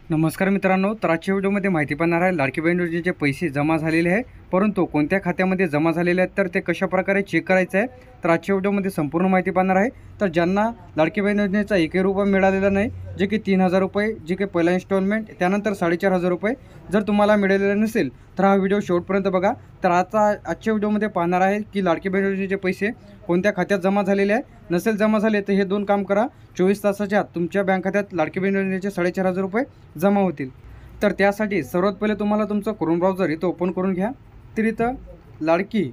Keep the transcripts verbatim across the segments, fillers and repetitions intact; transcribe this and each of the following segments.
नमस्कार मित्रांनो, तर आजच्या व्हिडिओमध्ये माहिती पाहणार आहे लाडकी बहीण योजनेचे पैसे जमा झालेले आहे, परंतु कोणत्या खात्यामध्ये जमा झालेले आहेत तर ते कशा प्रकारे चेक करायचं आहे। तर आजच्या व्हिडिओमध्ये संपूर्ण माहिती पाहणार आहे। तर ज्यांना लाडकी बहीण योजनेचा एकही रुपया मिळालेला नाही, जे की तीन हजार रुपये जे की पहिला इन्स्टॉलमेंट त्यानंतर साडेचार हजार रुपये जर तुम्हाला मिळालेलं नसेल तर हा व्हिडिओ शेवटपर्यंत बघा। तर आता आजच्या व्हिडिओमध्ये पाहणार आहे की लाडकी बहीण योजनेचे पैसे कोणत्या खात्यात जमा झालेले आहे। नसेल जमा झाले तर हे दोन काम करा, चोवीस तासाच्या आत तुमच्या बँक खात्यात लाडकी बहीण योजनेचे साडेचार हजार रुपये जमा होतील। तर त्यासाठी सर्वात पहिले तुम्हाला तुमचं क्रोम ब्राउझर इथं ओपन करून घ्या। तर इथं लाडकी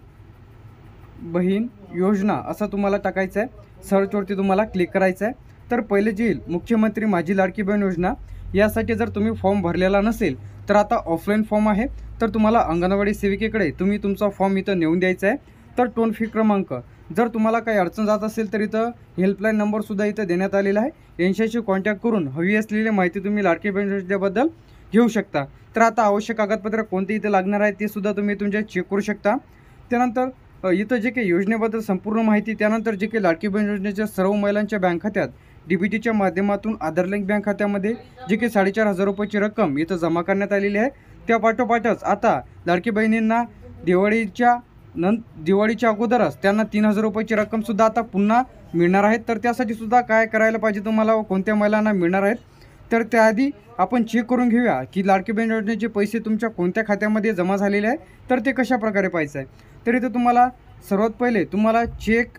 बहीण योजना असं तुम्हाला टाकायचं आहे, सर्चवरती तुम्हाला क्लिक करायचं आहे। तर पहिले जे येईल मुख्यमंत्री माझी लाडकी बहीण योजना, यासाठी जर तुम्ही फॉर्म भरलेला नसेल तर आता ऑफलाईन फॉर्म आहे, तर तुम्हाला अंगणवाडी सेविकेकडे तुम्ही तुमचा फॉर्म इथं नेऊन द्यायचा आहे। तर टोल फ्री क्रमांक जर तुम्हाला काही अडचण जात असेल तर इथं हेल्पलाईन नंबरसुद्धा इथं देण्यात आलेला आहे, यांच्याशी कॉन्टॅक्ट करून हवी असलेली माहिती तुम्ही लाडकी बहीण योजनेबद्दल घेऊ शकता। तर आता आवश्यक कागदपत्र कोणते इथे लागणार आहे ते सुद्धा तुम्ही तुमच्या चेक करू शकता। त्यानंतर इथं जे काही योजनेबद्दल संपूर्ण माहिती, त्यानंतर जे काही लाडकी बहीण योजनेच्या सर्व महिलांच्या बँक खात्यात डीबीटीच्या माध्यमातून आधार लिंक बँक खात्यामध्ये जे काही साडेचार हजार रुपयाची रक्कम इथं जमा करण्यात आलेली आहे। त्या पाठोपाठच आता लाडकी बहिणींना दिवाळीच्या नं दिवाळीच्या अगोदरच त्यांना तीन हजार रुपयाची रक्कमसुद्धा आता पुन्हा मिळणार आहेत। तर त्यासाठी सुद्धा काय करायला पाहिजे तुम्हाला व कोणत्या महिलांना मिळणार आहेत, तर त्याआधी आपण चेक करून घेऊया की लाडकी बहीण योजनेचे पैसे तुमच्या कोणत्या खात्यामध्ये जमा झालेले आहे, तर ते कशा प्रकारे पाहायचं आहे। तर इथे तुम्हाला सर्वात पहिले तुम्हाला चेक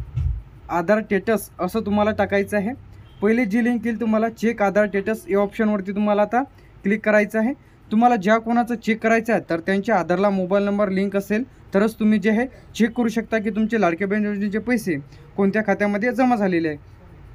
आधार स्टेटस असं तुम्हाला टाकायचं आहे। पहिले जी लिंक येईल तुम्हाला चेक आधार स्टेटस या ऑप्शनवरती तुम्हाला आता क्लिक करायचं आहे। तुम्हाला ज्या कोणाचं चेक करायचं आहे तर त्यांच्या आधारला मोबाईल नंबर लिंक असेल तरच तुम्ही जे आहे चेक करू शकता की तुमचे लाडकी बहीण योजनेचे पैसे कोणत्या खात्यामध्ये जमा झालेले आहे।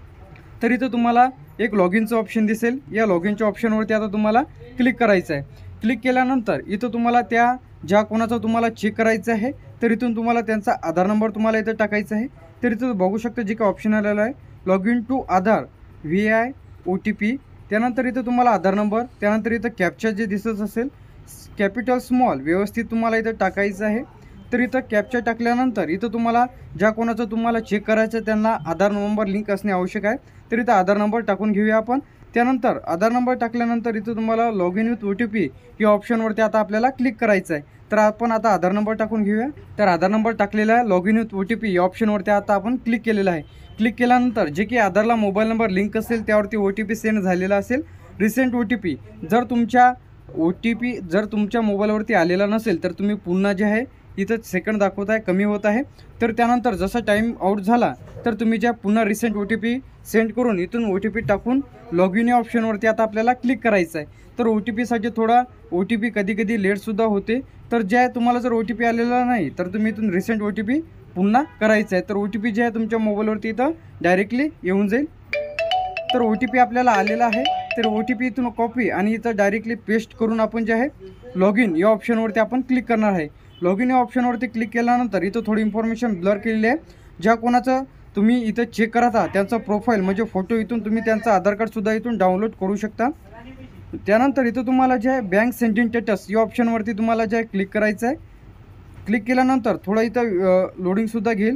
तर इथं तुम्हाला एक लॉगिनचं ऑप्शन दिसेल, या लॉगिनच्या ऑप्शनवरती आता तुम्हाला क्लिक करायचं आहे। क्लिक केल्यानंतर इथं तुम्हाला त्या ज्या कोणाचा तुम्हाला चेक करायचं आहे तर इथून तुम्हाला त्यांचा आधार नंबर तुम्हाला इथं टाकायचा आहे। तर इथं बघू शकता जे काही ऑप्शन आलेलं आहे log in to Aadhaar via O T P, त्यानंतर इथं तुम्हाला आधार नंबर, त्यानंतर इथं कॅप्चा जे दिसत असेल कॅपिटल स्मॉल व्यवस्थित तुम्हाला इथं टाकायचं आहे। तर इथं कॅप्चा टाकल्यानंतर इथं तुम्हाला ज्या कोणाचं तुम्हाला चेक करायचं त्यांना आधार नंबर लिंक असणे आवश्यक आहे, तर इथं आधार नंबर टाकून घेऊया आपण। त्यानंतर आधार नंबर टाकल्यानंतर इथं तुम्हाला log in with O T P या ऑप्शनवरती आता आपल्याला क्लिक करायचं आहे। तर आपण आता आधार नंबर टाकून घेऊया। तर आधार नंबर टाकलेला आहे, log in with O T P या ऑप्शनवरती आता आपण क्लिक केलेलं आहे। क्लिक केल्यानंतर जे की आधारला मोबाईल नंबर लिंक असेल त्यावरती ओ टी पी सेंड झालेला असेल, रिसेंट ओ टी पी जर तुमच्या ओ टी पी जर तुमच्या मोबाईलवरती आलेला नसेल तर तुम्ही पुन्हा जे आहे इथं सेकंड दाखवत आहे कमी होत आहे। तर त्यानंतर जसा टाईम आउट झाला तर तुम्ही ज्या पुन्हा recent O T P send करून इथून ओ टी पी टाकून लॉग इन या ऑप्शनवरती आता आपल्याला क्लिक करायचं आहे। तर ओ टी पीसाठी थोडा ओ टी पी कधी कधी लेटसुद्धा होते, तर ज्या तुम्हाला जर ओ टी पी आलेला नाही तर तुम्ही इथून रिसेंट ओ टी पी पुन्हा करायचं आहे। तर ओ टी पी जे आहे तुमच्या मोबाईलवरती इथं डायरेक्टली येऊन जाईल। तर ओ टी पी आपल्याला आलेला आहे, तर ओ टी पी इथून कॉपी आणि इथं डायरेक्टली पेस्ट करून आपण जे आहे लॉग इन या ऑप्शनवरती आपण क्लिक करणार आहे। लॉग इन या ऑप्शनवरती क्लिक केल्यानंतर इथं थोडी इन्फॉर्मेशन ब्लर केलेली आहे। ज्या कोणाचं तुम्ही इथं चेक करत आहात त्यांचा प्रोफाईल म्हणजे फोटो इथून तुम्ही त्यांचा आधार कार्डसुद्धा इथून डाउनलोड करू शकता। त्यानंतर इथं तुम्हाला जे आहे बँक सेंडिंग स्टेटस या ऑप्शनवरती तुम्हाला जे आहे क्लिक करायचं आहे। क्लिक केल्यानंतर थोडं इथं लोडिंगसुद्धा घेईल,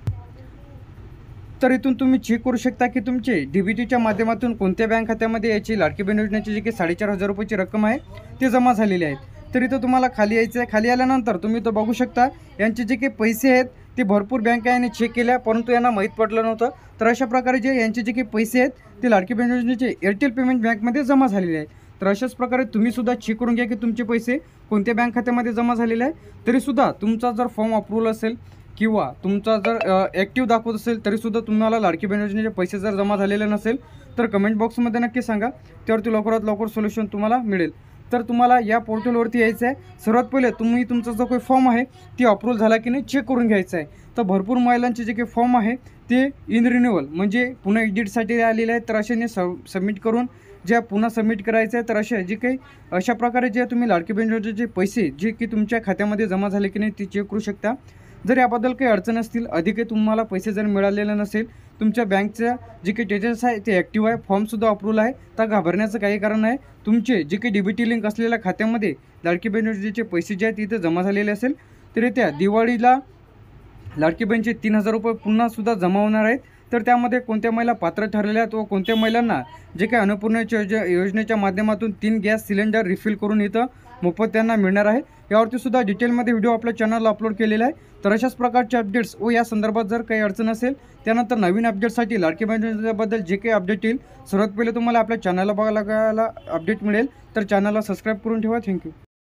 तर इथून तुम्ही चेक करू शकता की तुमचे डीबीटीच्या माध्यमातून कोणत्या बँक खात्यामध्ये याची लाडकी बहीण योजनेची जी की साडेचार हजार रुपयाची रक्कम आहे ते जमा झालेली आहेत। तर इथं तुम्हाला खाली यायचं आहे। खाली आल्यानंतर तुम्ही तो बघू शकता यांचे जे काही पैसे आहेत ते भरपूर बँका यांनी चेक केल्या, परंतु यांना माहीत पडलं नव्हतं। तर अशा प्रकारे जे यांचे जे काही पैसे आहेत ते लाडकी बहीण योजनेचे एअरटेल पेमेंट बँकमध्ये जमा झालेले आहेत। तर अशाच प्रकारे तुम्ही सुद्धा चेक करून घ्या की तुमचे पैसे कोणत्या बँक खात्यामध्ये जमा झालेले आहे। तरीसुद्धा तुमचा जर फॉर्म अप्रूव्हल असेल किंवा तुमचा जर ॲक्टिव्ह दाखवत असेल तरीसुद्धा तुम्हाला लाडकी बहीण योजनेचे पैसे जर जमा झालेले नसेल तर कमेंट बॉक्समध्ये नक्की सांगा, त्यावरती लवकरात लवकर सोल्युशन तुम्हाला मिळेल। तर तुम्हाला या पोर्टलवरती यायचं आहे। सर्वात पहिले तुम्ही तुमचा जो काही फॉर्म आहे ती अप्रूव्हल झाला की नाही चेक करून घ्यायचं आहे। तर भरपूर महिलांचे जे काही फॉर्म आहे ते इन रिन्युअल म्हणजे पुन्हा एडिटसाठी आलेले आहेत, तर अशाने स सबमिट करून ज्या पुन्हा सबमिट करायचं आहे। तर अशा जे काही अशा प्रकारे जे तुम्ही लाडकी बहीण योजनेचे पैसे जे की तुमच्या खात्यामध्ये जमा झाले की नाही ते चेक करू शकता। जर याबद्दल काही अडचण असतील, अधिक तुम्हाला पैसे जर मिळालेले नसेल, तुमच्या बँकचं जे काही डिटेल्स आहे ते ॲक्टिव्ह आहे, फॉर्मसुद्धा अप्रूव्हल आहे, तर घाबरण्याचं काही कारण नाही। तुमचे जे काही डीबीटी लिंक असलेल्या खात्यामध्ये लाडकी बहीण योजनेचे पैसे जे आहेत तिथे जमा झालेले असेल तर त्या दिवाळीला लाडकी बहीणचे तीन हजार रुपये पुन्हा सुद्धा जमा होणार आहेत। तर त्यामध्ये कोणत्या महिला पात्र ठरलेल्या आहेत व कोणत्या महिलांना जे काही अन्नपूर्णा योजनेच्या माध्यमातून तीन गॅस सिलेंडर रिफिल करून इथं मोफत त्यांना मिळणार आहे, यावरती सुद्धा डिटेलमध्ये व्हिडिओ आपल्या चॅनलला अपलोड केलेला आहे। तर अशाच प्रकारचे अपडेट्स व या संदर्भात जर काही अडचण असेल त्यानंतर नवीन अपडेट्ससाठी लाडकी बहीण योजनेबद्दल जे काही अपडेट येईल सर्वात पहिले तुम्हाला आपल्या चॅनलला बघायला अपडेट मिळेल। तर चॅनलला सबस्क्राईब करून ठेवा। थँक्यू।